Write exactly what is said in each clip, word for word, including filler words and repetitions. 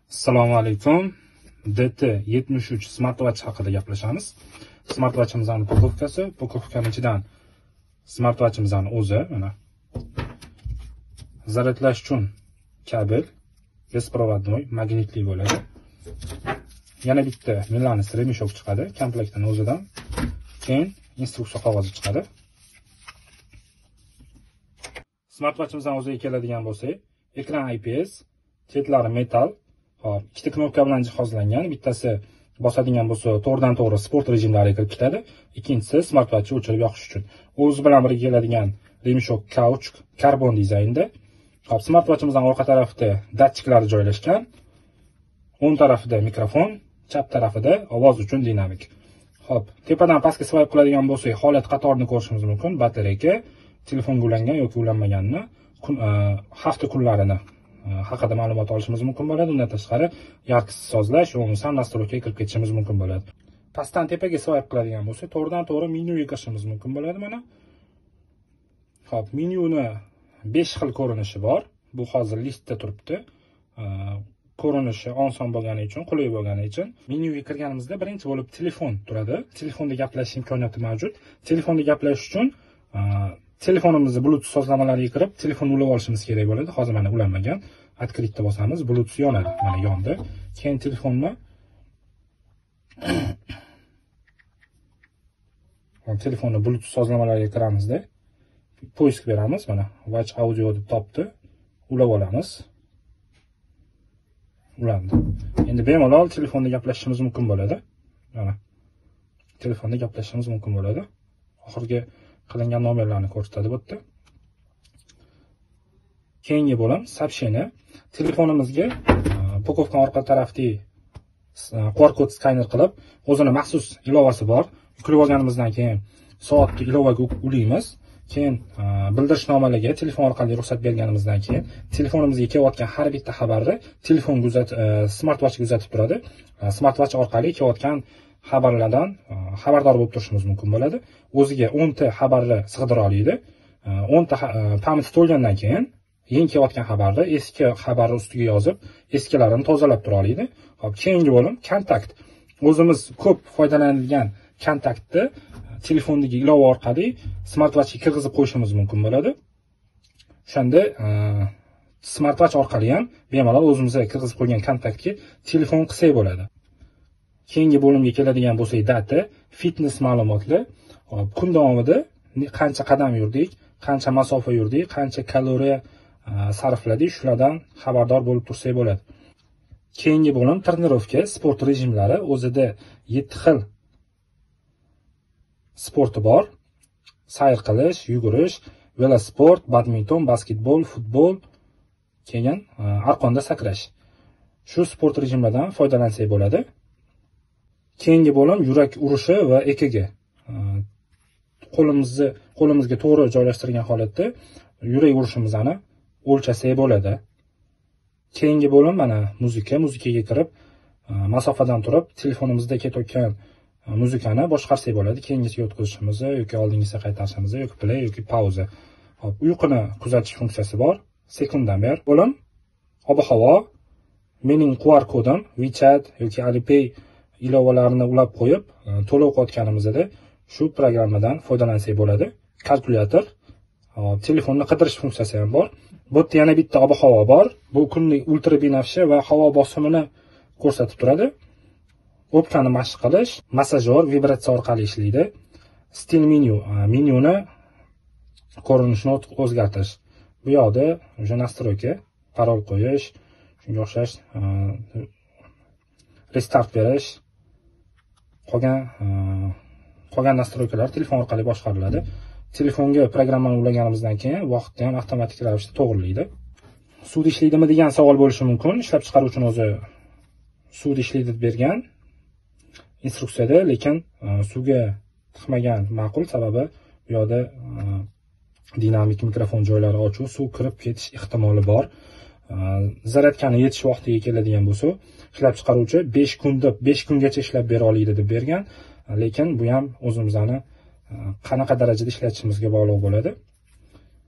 Assalomu alaykum. D T yetmish uch smartwatch haqida gaplashamiz. Smartwatchimizning upakovkasi, upakovkaning ichidan smartwatchimizning o'zi, mana zaryadlash uchun kabel, besprovodnoy, magnitli bo'ladi. Yana bitta Milanis remishok chiqadi, komplektning o'zidan. Keyin instruksiya qog'ozi chiqadi. Smartwatchimizdan o'ziga keladigan bo'lsak, ekran I P S, chetlari metal. Hop, ikkita knopka bilan jihozlangan. Bittasi bosadigan bo'lsa, to'g'ridan to'g'ri sport rejimlariga kirib ketadi. Ikkinchisi smartwatchni o'chirib yoqish uchun. O'zi bilan birga keladigan remishok kauchuk, karbon dizaynda. Hop, smartwatchimizning orqa tarafida datchiklari joylashgan. o'ng tarafida mikrofon, chap tarafida ovoz uchun dinamik. Hop, tepadan pastga swipe qiladigan bo'lsak, holat qatorini ko'rishimiz mumkin. Batareyka, telefonga ulangan yoki ulanmaganini, hafta kunlarini haqida ma'lumot olishimiz mumkin bo'ladi. Undan tashqari, yarqisiz sozlash, umuman nastroykaga kirib ketishimiz mumkin bo'ladi. Pastdan tepaga swipe qiladigan bo'lsa, to'g'ridan to'g'ri menyuga kirishimiz mumkin bo'ladi mana. Hop, menyuni besh xil ko'rinishi bor. Bu hozir listda turibdi. Ko'rinishi oson bo'lgani uchun, qulay bo'lgani uchun menyuga kirganimizda birinchi bo'lib telefon turadi. Telefonda gaplash imkoniyati mavjud. Telefonda gaplash uchun telefonimizni Bluetooth sozlamalariga kirib, telefonni ulab olishimiz kerak bo'ladi. Hozir mana ulanmagan. Открытda bosamiz, Bluetooth yonadi. Mana yondi. Keyin telefonni telefonni Bluetooth sozlamalariga kiramizda poisk beramiz. Mana Watch Audio deb topdi. Ulab olamiz. Ulandi. Endi bemalol telefonda gaplashishimiz mumkin bo'ladi. Mana telefonda gaplashishimiz mumkin bo'ladi. Oxirgi qilingan nomerlarni ko'rsatadi bu yerda. Keyingi bo'lim сообщение. Telefonimizga upakovka orqa tarafdagi Q R kod skaner qilib, o'zini maxsus ilovasi bor. Yuklab olganimizdan keyin soatga ilovaga ulaymiz. Keyin bildirishnomalarga telefon orqali ruxsat berganimizdan keyin telefonimizga kelayotgan har bitta xabarni telefon uzat smartwatchga uzatib turadi. Smartwatch orqali kelayotgan xabarlardan xabardor bo'lib turishimiz mumkin bo'ladi. O'ziga o'n ta xabarni sig'dira oladi. o'n ta pamyat to'lgandan keyin yangi kelayotgan xabarni eski xabarni ustiga yozib, eskilarini tozalab tura oladi. Hop, keyingi bo'lim kontakt. O'zimiz ko'p foydalanadigan kontaktni telefondagi ilova orqali smartwatchga kirgizib qo'yishimiz mumkin bo'ladi. O'shanda smartwatch orqali ham bemalol o'zimizga kirgizib qo'ygan kontaktga telefon qilsak bo'ladi. Keyingi bo'limga keladigan bo'lsak, data, fitness ma'lumotlar, kun davomida qancha qadam yurdik, qancha masofa yurdik, qancha kaloriya sarfladik, shulardan xabardor bo'lib tursak bo'ladi. Keyingi bo'lim trenirovka, sport rejimlari. O'zida yetti xil sporti bor. Sayr qilish, yugurish, velosport, badminton, basketbol, futbol, keyin arqonda sakrash. Shu sport rejimlaridan foydalansak bo'ladi. Keyingi bo'lim yurak urishi va E K G. Qo'limizni qo'limizga to'g'ri joylashtirgan holatda yurak urishimizni o'lchasak bo'ladi. Keyingi bo'lim mana muzika, muzikaga kirib, masofadan turib telefonimizda ketayotgan muzikani boshqarsak bo'ladi. Keyingisiga o'tkazishimizni yoki oldingisiga qaytarishimizni yoki play yoki pauza. Hop, uyquni kuzatish funksiyasi bor. Sekunddan beri bo'lim ob-havo, mening Q R kodim, WeChat yoki Alipay ilovalarini ulab qo'yib, to'lov qilayotganimizda shu programmadan foydalansak bo'ladi. Kalkulyator, telefonni qidirish funksiyasi ham bor. Bu yerda yana bitta ob-havo bor. Bu kunlik ultrabinafsha va havo bosimini ko'rsatib turadi. O'pkani mashq qilish, massajyor vibratsiya orqali ishlaydi. Stil menyu, menyuni ko'rinishini o'zgartirish. Bu yoqda o'sha nastroyka, parol qo'yish, shunga o'xshash restart berish, qolgan qolgan nastroykalar telefon orqali boshqariladi. Telefonga programmani ulaganimizdan keyin vaqtni ham avtomatik ravishda to'g'rilaydi. Suvda ishlaydimi degan savol bo'lishi mumkin. Ishlab chiqaruvchini o'zi suvda ishlaydi deb bergan instruksiyada, lekin suvga tiqmagan ma'qul, sababi bu yoqda dinamik mikrofon joylari ochiq, suv kirib ketish ehtimoli bor. Zaryadkani yetish vaqtiga keladigan bo'lsa, ishlab chiqaruvchi besh kun deb besh kungacha ishlab bera oladi deb bergan, lekin bu ham o'zimizni qanaqa darajada ishlatishimizga bog'liq bo'ladi.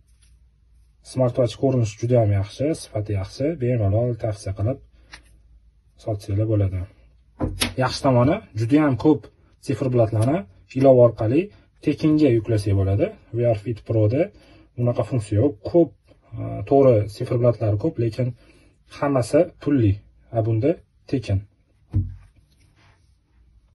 Smartwatch ko'rinishi juda ham yaxshi, sifati yaxshi, bemalol tavsiya qilib sotsanglar bo'ladi. Yaxshi tomoni, juda ham ko'p siferblatlarni ilova orqali tekinga yuklasak bo'ladi. VRFit Pro'da unaqa funksiya yo'q. Ko'p to'g'ri siferblatlari ko'p, lekin hammasi pulli. A bunda tekin.